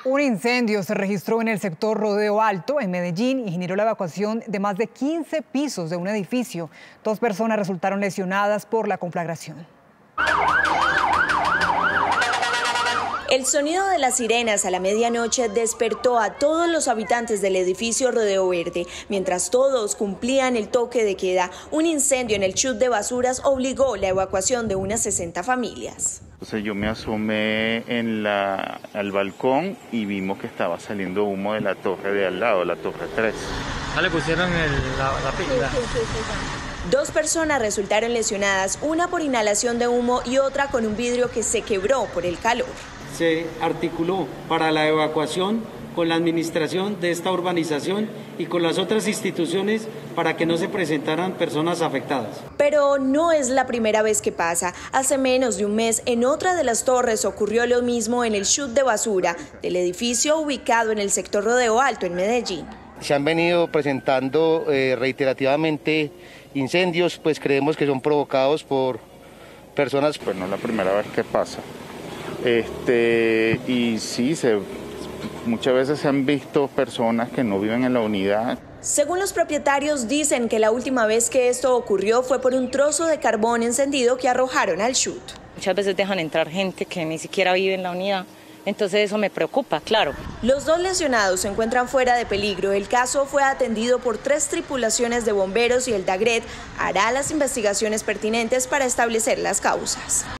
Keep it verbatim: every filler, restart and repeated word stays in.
Un incendio se registró en el sector Rodeo Alto, en Medellín, y generó la evacuación de más de quince pisos de un edificio. Dos personas resultaron lesionadas por la conflagración. El sonido de las sirenas a la medianoche despertó a todos los habitantes del edificio Rodeo Verde. Mientras todos cumplían el toque de queda, un incendio en el chute de basuras obligó la evacuación de unas sesenta familias. Entonces yo me asomé en la, al balcón y vimos que estaba saliendo humo de la torre de al lado, la torre tres. ¿Ya le pusieron el, la, la pila? Sí, sí, sí, sí. Dos personas resultaron lesionadas, una por inhalación de humo y otra con un vidrio que se quebró por el calor. Se articuló para la evacuación con la administración de esta urbanización y con las otras instituciones para que no se presentaran personas afectadas. Pero no es la primera vez que pasa. Hace menos de un mes, en otra de las torres ocurrió lo mismo en el chute de basura del edificio ubicado en el sector Rodeo Alto, en Medellín. Se han venido presentando eh, reiterativamente incendios, pues creemos que son provocados por personas. Pues no es la primera vez que pasa. Este, y sí, se, muchas veces se han visto personas que no viven en la unidad. Según los propietarios, dicen que la última vez que esto ocurrió fue por un trozo de carbón encendido que arrojaron al chute. Muchas veces dejan entrar gente que ni siquiera vive en la unidad, entonces eso me preocupa, claro. Los dos lesionados se encuentran fuera de peligro. El caso fue atendido por tres tripulaciones de bomberos y el DAGRET hará las investigaciones pertinentes para establecer las causas.